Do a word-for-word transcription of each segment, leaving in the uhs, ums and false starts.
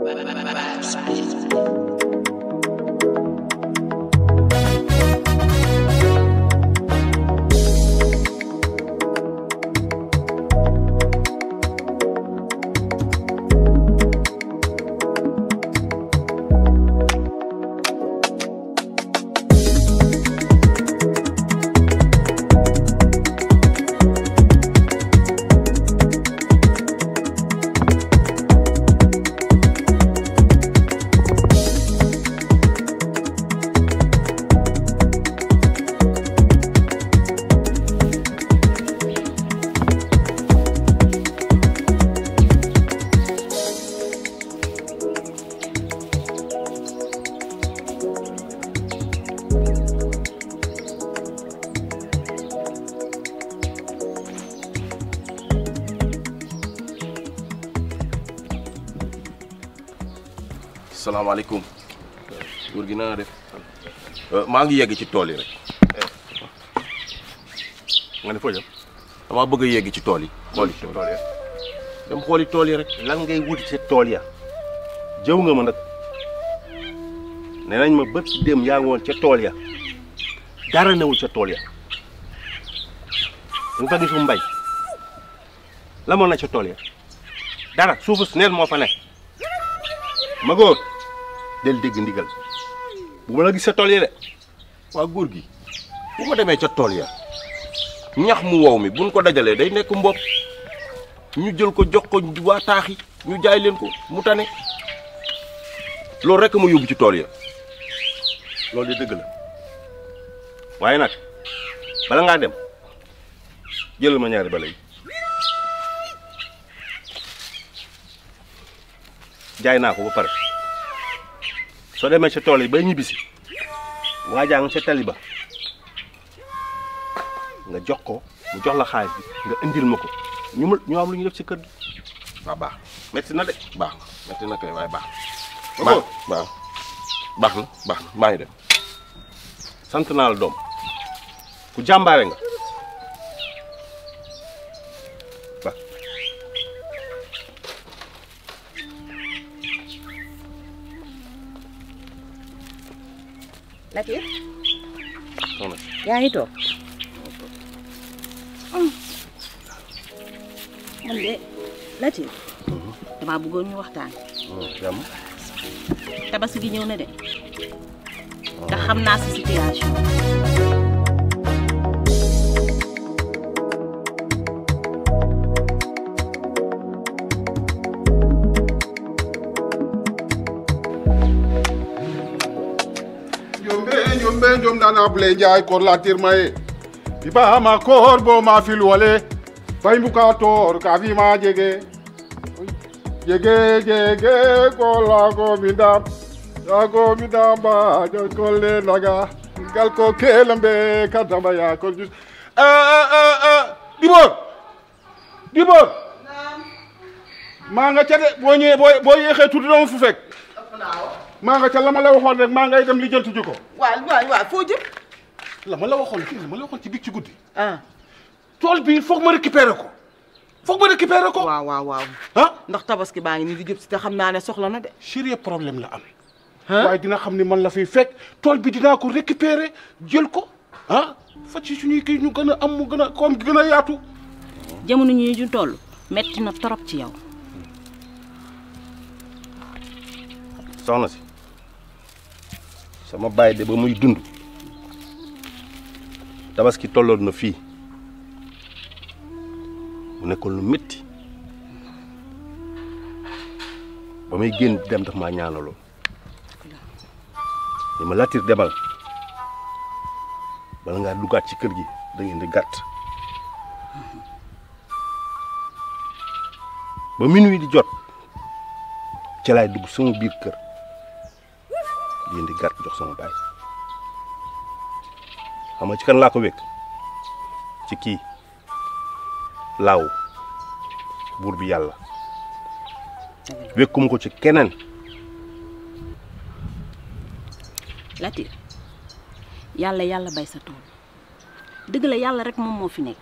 salaamaaleykum góor gi na def maa ngi yegg ci tool yi rek nga ne foo jëm dama bëgg a yegg ci tool yi xooli tool ya dem xooli tool yi rek lan ngay wuti ci tool ya jëw nga ma nag nee nañ ma bët dem yaa ngi woon ca tool ya dara newul ca tool ya nga fa gisu mbay la moo na ca tool ya dara suufu si neen moo fa ne ma góor del dégg ndigal bu ma la gis sa tool ya de waa góor gi bu ma demee ca tool ya ñax mu wow mi buñ ko dajalee day nekk mbopp ñu jël ko jox ko waa taax yi ñu jaay leen ko mu tane loolu rek ma yóbbu ci tool ya loolu de dëgg la waaye nag bala ngaa dem jëlal ma ñaari bala yi jaay naa ko ba pare soo demee ca tool yi bay ñibbisi waajaa nga ca tali ba nga jox ko mu jox la xaalis bi nga indil ma ko ñu ma ñu am lu ñu def ci kër gi. waaw baax metti na de. baax na metti na kay waaye baax na. baax baax baax na baax na maa ngi dem. sant naa la doom ku jàmbaare nga ba. Latif. soxna yaa ngi toog. man de Latif. damaa bëggoon ñu waxtaan. jàmm. tabaski gi ñëw na de. te xam naa sa situation. Jombe jombe jom nana bule njaay kor Latir maye biba ma kor bo ma fil wale fay mbuka tor ka fi ma jege jege jege ko la ko bindam ya ko bindam ba jo ko le naga gal ko kelambe kadamba ya ko jus eh eh eh Dibor Dibor maa nga ca de boo ñëwee boo boo yéexee tuuti dama fu fekk maa nga ca la ma la waxoon rek maa ngay dem li jëntu ji ko. waaw waaw waaw foo jëm. la ma la waxoon fii la ma la waxoon ci biig ci guddi. ah. tool bi foog ma récupérer ko foog ma récupérer ko. waaw waaw waaw. ah ndax tabaski baa ngi nii di jëm si te xam naa ne soxla na de. sérieux problème la am. waaye dina xam ni man la fiy fekk tool bi dinaa ko récupérer jël ko ah fa ci suñuy kii ñu gën a am mu gën a koom gën a yaatu. jamono ñii ñu toll metti na trop ci yow. soxna si sama baay de ba muy dund tabaski tolloon na fii mu nekkoon lu métti ba muy génn dem daf maa ñaanaloon ni ma Latir demal bala ngaa duggaat ci kër gi da ngeen di gàtt ba minuit di jot ci laay dugg sama biir kër di indi gàtt jox sama baay xam nga ci kan laa ko wékk ci kii laaw buur bi yàlla wékkuma ko ci keneen. Latir yàlla yàlla bay sa tool dëgg la yàlla rek moom moo fi nekk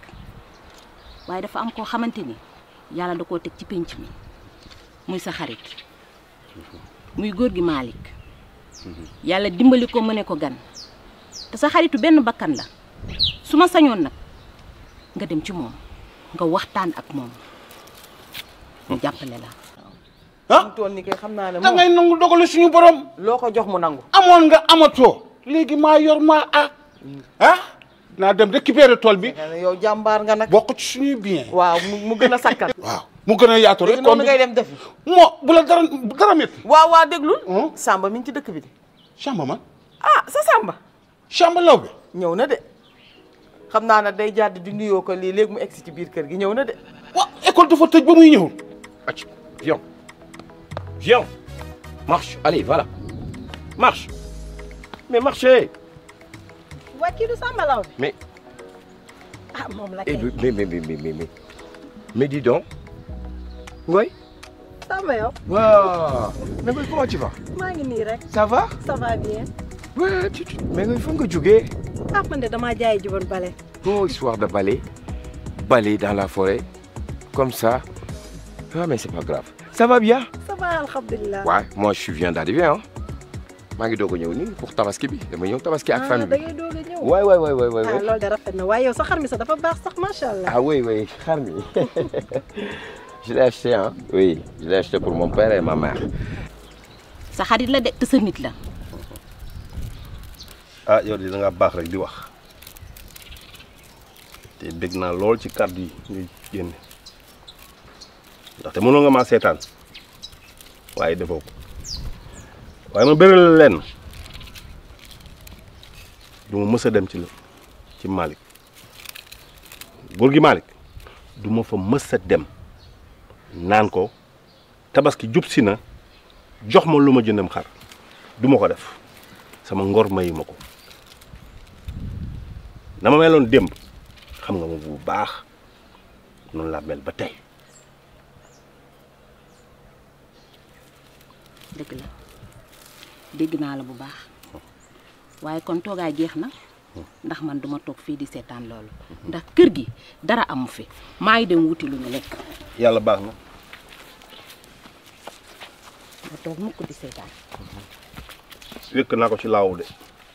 waaye dafa am koo xamante ni yàlla da koo teg ci pénc mi muy sa xarit muy góor gi Malick yàlla dimbali ko mëne ko gan te sa xaritu benn bakkan la su ma sañoon nag nga dem ci moom nga waxtaan ak moom mu jàppale la. ah tool ni kay xam naa ne da ngay nangu dogalu suñu borom. loo ko jox mu nangu. amoon nga amatoo léegi maa yor maa ah ah naa dem récupérer tool bi. yow jàmbaar nga nag. bokk ci suñuy bien. waaw mu gën a sakkan. waaw mu gën a yaatu rek. léegi noonu ngay dem defi. moo bu la dara dara métti. waaw waaw déglul. Samba mi ngi ci dëkk bi de. Samba man. ah sa Samba. Samba law bi. ñëw na de xam naa ne day jàdd di nuyoo ko lii léegi mu egsi ci biir kër gi ñëw na de. waaw école dafa tëj ba muy ñëw. Viens. Viens. Marche. Allez, voilà. Marche. Mais marchez. waa kii du Samba Law bi. Mais. ah moom la eh, kay. mais, mais, mais, mais, mais, mais. Mais dis donc. Oui. Samba yow. Waouh. Mais comment tu vas? maa ngi nii rek. Ça va? ça va bien. Ouais, tu, tu... Mais il faut que tu joues. ah man de damaa jaay jiwoon bale. Oh, histoire de balai. Balai dans la forêt. Comme ça. Ah, mais c'est pas grave. Ça va bien? ça va alhamdulilah. Ouais, moi je viens d'arriver, hein. maa ngi doog a ñëw nii pour tabaski bi dama ñëw tabaski ak famille bi. ah da ngay doog a ñëw. waay waay waay waay waay. ah loolu de rafet na waaye yow sa xar mi sax dafa baax sax macha allah. ah oui oui xar mi je l'ai acheté hein. oui je l'ai acheté pour mon père et ma mère. sa xarit la de te sa nit la. ah yow de da ngaa baax rek di wax te bég naa lool ci kàddu yi ñuy génne ndaxte mënoo nga maa seetaan waaye defoo ko waaye ma bëri la lenn du ma mës a dem ci la ci Malick góor gi Malick du ma fa mës a dem naan ko tabaski jub si na jox ma lu ma jëndam xar du ma ko def sama ngor mayu ma ko na ma meloon démb xam nga ma bu baax noonu laa mel ba tey. dëgg la dégg naa la bu baax waaye kon toogaay jeex na ndax man duma toog fii di seetaan loolu ndax kër gi dara amu fi maa ngi dem wuti lu ñu lekk. yàlla baax na. ma toog mukk di seetaan. wékk naa ko ci laaw de.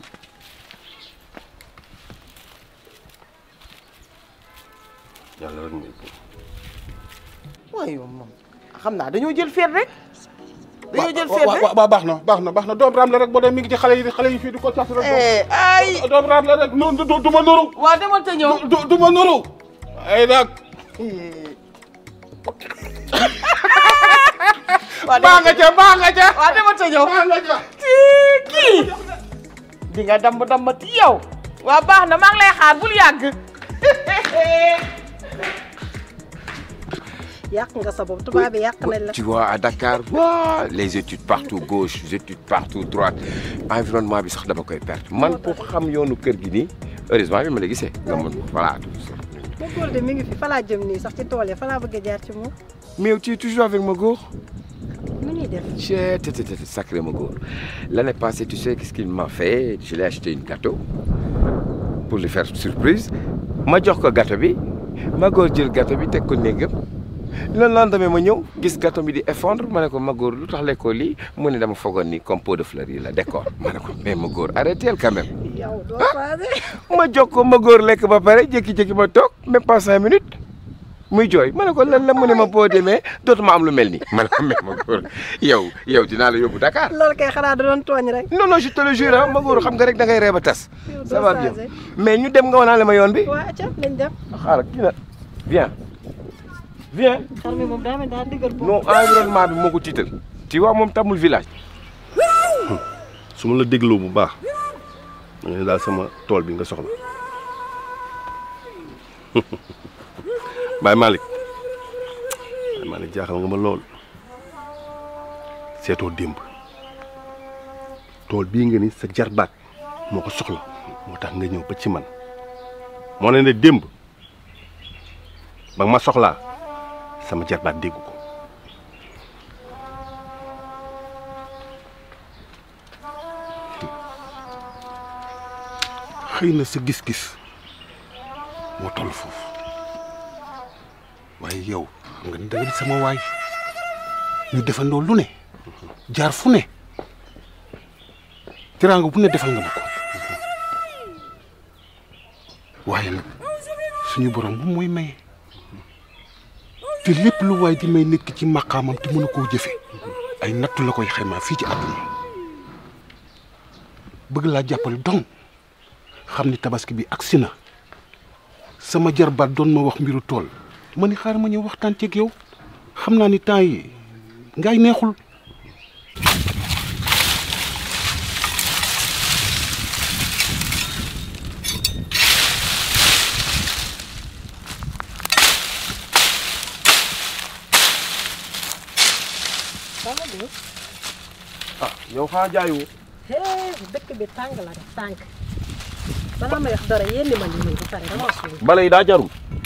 yàlla rek muy waaye yow moom xam naa dañoo jël feet rek. dañoo jël feet rek waaw waaw baax na baax na baax na doom raam la rek boo dee mi ngi ci xale yi xale yi fii di ko cas rek. ay doom raam la rek du du ma nuru. waa demal te ñëw. du du ma nuru. ay nag. baa nga ca baa nga ca. waa demal te ñëw. baa nga ca. kii di nga damb dambati yow. waa baax na maa ngi lay xaar bul yàgg. yàq nga sa bopp tubaab bi yàq nañ la. tu vois à Dakar waa les études partout gauche les études partout droite environnement bi sax dama koy perte man pour xam yoonu kër gi nii heureusement bi ma la gisee nga mën voilà. ma góor de mi ngi fi fa laa jëm nii sax ci tool yi fa laa bëgg a jaar ci moom. mais tu es toujours avec ma góor. nu ñuy def. Chut, tut, tut, tut, sacré ma góor l'année passée tu sais qu'est-ce qu'il m'a fait je l'ai acheté une gâteau pour lui faire surprise ma jox ko gâteau bi ma góor jël gâteau bi teg ko néegam. le lendemain ma ñëw gis gâteau bi di effondre ma ne ko ma góor lu tax lekkoo lii mu ne dama foogoon ni comme pot de fleurs yi la décor ma ne ko mais ma góor arrêtez quand même. yow doo passé. ma jox ko ma góor lekk ba pare jékki-jékki ma toog même pas cinq minutes muy jooy ma ne ko lan la mu ne ma boo demee dootuma am lu mel nii ma ne ko mais ma góor yow yow dinaa la yóbbu Dakar. loolu kay xanaa da doon tooñ rek. non non je te le jure ah ma góor xam nga rek da ngay ree ba tas. yow ça doo va bien passé. mais ñu dem nga wanaale ma yoon bi. waa acca nañ dem. xaaral kii na viens viens. xar mi moom daa mel daa dëgër bopp. non environnement bi moo ko tiital. tu vois moom tamul village. su ma la dégloo bu baax da nga ne daal sama tool bi nga soxla Baye Malick Baye Malick jaaxal nga ma lool seetoo démb tool bii nga ni sa jarbaat moo ko soxla moo tax nga ñëw ba ci man moo ne ne démb ba nga ma soxlaa sama jarbaat dégg ko xëy na sa gis-gis moo toll foofu waaye yow nga da nga di sama waay ñu defandoo lu ne jaar fu ne teraanga bu ne defal nga ma ko waaye nag suñu borom bu mooy maye te lépp lu waay di may nekk ci maqaamam te mën a koo jëfe ay nattu la koy xaymaa fii ci àdduna bëgg laa jàppale donc xam ni tabaski bi agsi na sama jarbaat doon ma wax mbiru tool ma ni xaaral ma ñëw waxtaan ceeg yow xam naa ni temps yi ngay neexul. ah yow xaa jaayoo. dëkk bi tàng la def tànk balaa may wax dara yéen ma ñu ba pare dama suul. bale yi daa jarul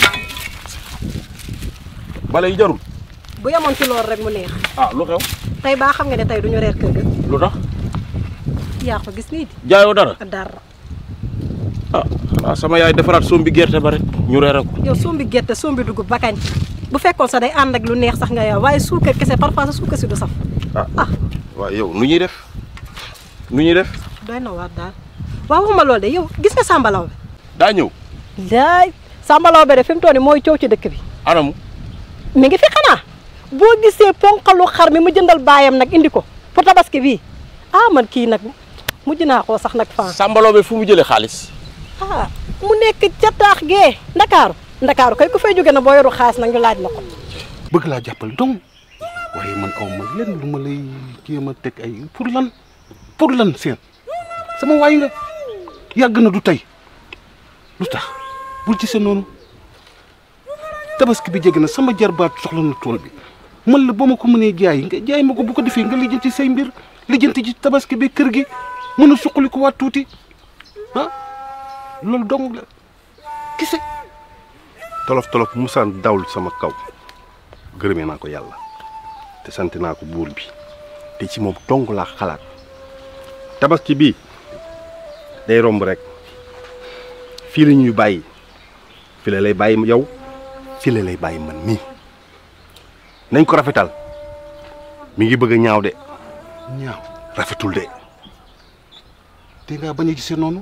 bale yi jarul. bu yemoon ci loolu rek mu neex. ah lu xew. tey baa xam nga ne tey duñu reer kër ga. lu tax. yaa ko gis nii di. jaayoo dara. dara. ah xanaa sama yaay defaraat sombi gerte ba rek ñu reere ko. yow sombi gerte sombi dugub ba kañ bu fekkoon sax day ànd ak lu neex sax nga yow waaye suukar kese parfois sa suukar si du saf. ah ah waaw yow nu ñuy def nu ñuy def. doy na waar daal waaw waxuma loolu de yow gis nga Samba Laobé. daa ñëw. daay Samba Laobé de fi mu toll nii mooy coow ci dëkk bi. anamu. mi ngi fi xanaa boo gisee ponkalu xar mi mu jëndal baayam nag indi ko pour tabaski bii ah man kii nag mujj naa koo sax nag fan. Samba Laobé fu mu jëlee xaalis. ah mu nekk ca taax gee ndakaaru ndakaaru kay ku fay jóge na boo yoru xaalis nag ñu laaj la ko. bëgg laa jàppale donc waaye man aw ma lenn lu ma lay jéem a teg ay pour lan pour lan seen sama waay nga yàgg na du tey lu tax bul ci sa noonu tabaski bi jege na sama jarbaat soxla na tool bi man la ba ma ko mënee jaay nga jaay ma ko bu ko defee nga lijjanti say mbir lijjanti ci tabaski bi kër gi mën a suqali ko waat tuuti ah loolu dong la kese. tolof tolof musaan dawul sama kaw gërëmee naa ko yàlla te sant naa ko buur bi te ci moom dong laa xalaat tabaski bii day romb rek fii la ñuy bàyyi fii la lay bàyyi yow fii la lay bàyyi man mii nañ ko rafetal mi ngi bëgg a ñaaw de ñaaw rafetul de. te ngaa bañ a gisee noonu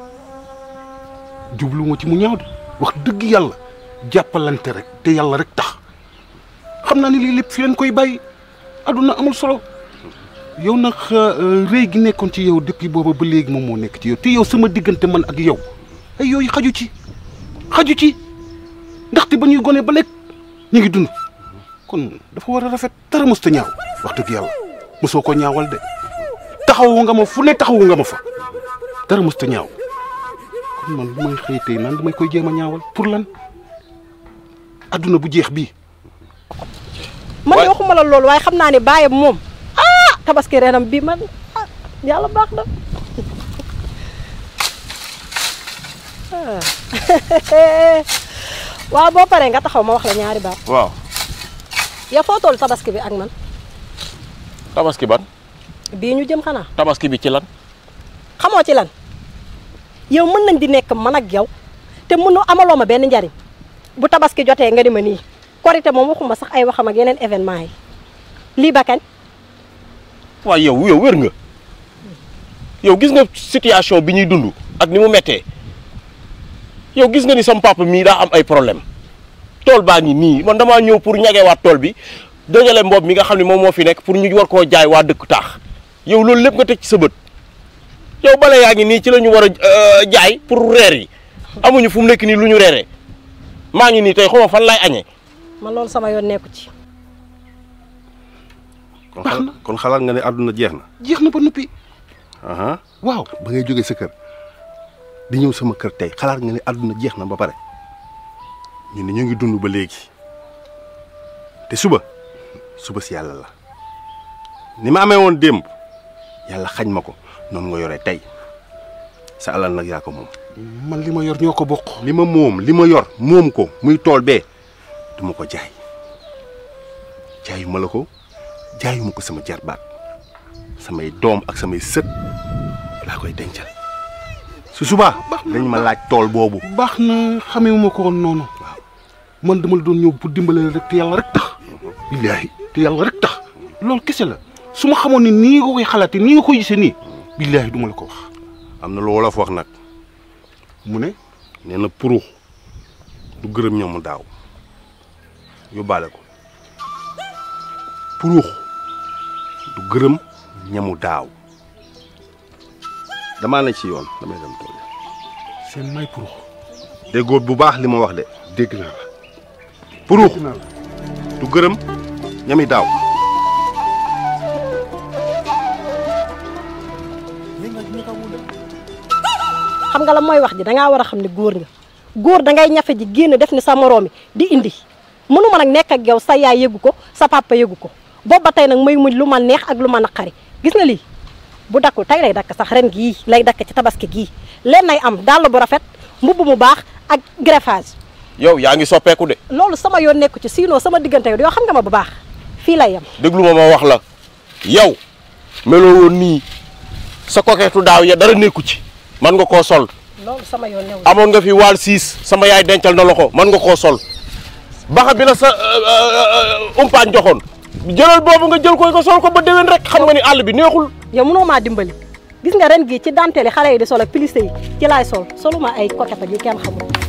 jublu ma ci mu ñaaw de wax dëgg yàlla jàppalante rek te yàlla rek tax xam naa ni lii lépp fi leen koy bàyyi aduna amul solo yow nag rëy gi nekkoon ci yow depuis booba ba léegi moom moo nekk ci yow te yow sama diggante man ak yow ay yooyu xaju ci xaju ci ndaxte ba ñuy gone ba lekk ñu ngi dund kon dafa war a rafet dara mos ta ñaaw wax dëgg yàlla mosoo ko ñaawal de taxawu nga ma fu ne taxawu nga ma fa dara mos ta ñaaw kon man lu may xëy tey naan damay koy jéem a ñaawal pour lan adduna bu jeex bii. man de waxuma la loolu waaye xam naa ne baayam moom ah tabaski reenam bii man ah yàlla baax na waaw boo paree nga taxaw ma wax la ñaari baat. waaw. ya foo toll tabaski bi ak man. tabaski ban. bii ñu jëm xanaa. tabaski bi ci lan. xamoo ci lan yow mën nañ di nekk man ak yow te mënu amaloo ma benn njariñ bu tabaski jotee nga di ma nii korité moom waxuma sax ay waxam ak yeneen événement yi lii ba kañ. waaye yow yow wér nga yow gis nga situation bi ñuy dund ak ni mu méttee yow gis nga ni sama papa mii daa am ay problème tool baa ngi nii man damaa ñëw pour ñagewaat tool bi dajale mboob mi nga xam ne moom moo fi nekk pour ñu war koo jaay waa dëkk taax yow loolu lépp nga teg ci sa bët yow bale yaa ngi nii ci la ñu war a jaay pour reer yi amuñu fu mu nekk nii lu ñu reeree maa ngi nii tey xaw ma fan lay añee. man loolu sama yoon nekku ci. kon xal kon xalaat nga ne àdduna jeex na. jeex na ba noppi. waaw ba ngay jógee sa kër di ñëw sama kër tey xalaat nga ne àdduna jeex na ba pare ñu ne ñu ngi dund ba léegi te suba suba si yàlla la ni ma amee woon démb yàlla xañ ma ko noonu nga yore tey sa alal nag yaa ko moom. man li ma yor ñoo ko bokk. li ma moom li ma yor moom ko muy tool bee du ma ko jaay jaayu ma la ko jaayu ma ko sama jarbaat samay doom ak samay sët laa koy dencal su subaa dañ ma laaj tool boobu. baax na xamee ma ko woon noonu. waaw man dama la doon ñëw pour dimbale rek te yàlla rek tax. billaahi te yàlla rek tax loolu kese la su ma xamoon ni nii nga koy xalaate nii nga koy gisee nii billaahi duma la ko wax. am na lu wolof wax nag mu ne nee na purux du gërëm ñamu daaw yóbbaale ko purux du gërëm ñamu daaw damaa ne ci yoon damay dem tool seen may purux. déggoo bu baax li ma wax de dégg naa la. purux dégg naa la. du gërëm ñami daaw xam nga la mooy wax ji dangaa war a xam ne góor nga góor dangay ñafe ji génn def ni sa moroom yi di indi mënuma nag nekk ak yow sa yaay yëgu ko sa papa yëgu ko boobu ba tey nag may muñ lu ma neex ak lu ma naqari gis nga lii bu dakkul tey lay dakk sax ren gii lay dakk ci tabaski gii leen nay am dàll bu rafet mbubb mu baax ak greffage. yow yaa ngi soppeeku de. loolu sama yoon nekku ci sinon sama diggante yow yoo xam nga ma bu baax fii lay yem. déglu ma ma wax la yow meloo woon nii sa kokeetu daaw ya dara nekku ci man nga koo sol. loolu sama yoon new amoon nga fi waal siis sama yaay dencal na la ko man nga koo sol baxa bi la sa umpaañ joxoon jëlal boobu nga jël koy ko sol ko ba déwén rek xam nga ni àll bi neexul. yow mënoo maa dimbali gis nga ren gii ci dentelle xale yi di sol ak plissé yi ci laay sol soluma ay coquette yi kenn xamul.